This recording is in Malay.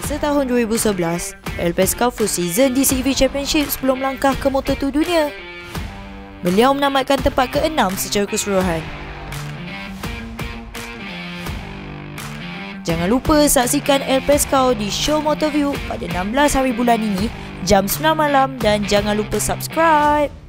Setahun 2011, El Pescado full season di CV Championship sebelum melangkah ke Moto2 dunia. Beliau menamatkan tempat ke-6 secara keseluruhan. Jangan lupa saksikan El Pescado di show Motoview pada 16 hari bulan ini, jam 9 malam, dan jangan lupa subscribe.